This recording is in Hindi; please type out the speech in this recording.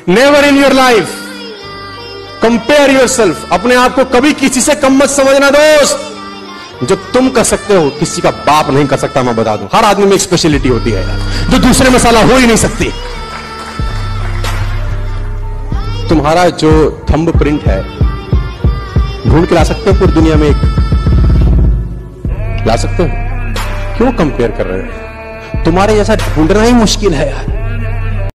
Never in your life compare yourself. अपने आप को कभी किसी से कम मत समझना दोस्त। जो तुम कर सकते हो किसी का बाप नहीं कर सकता। मैं बता दूं, हर आदमी में एक स्पेशलिटी होती है यार, जो दूसरे में साला हो ही नहीं सकती। तुम्हारा जो थंब प्रिंट है ढूंढ के ला सकते हो पूरी दुनिया में? एक ला सकते हो? क्यों कंपेयर कर रहे हो? तुम्हारे जैसा ढूंढना ही मुश्किल है यार।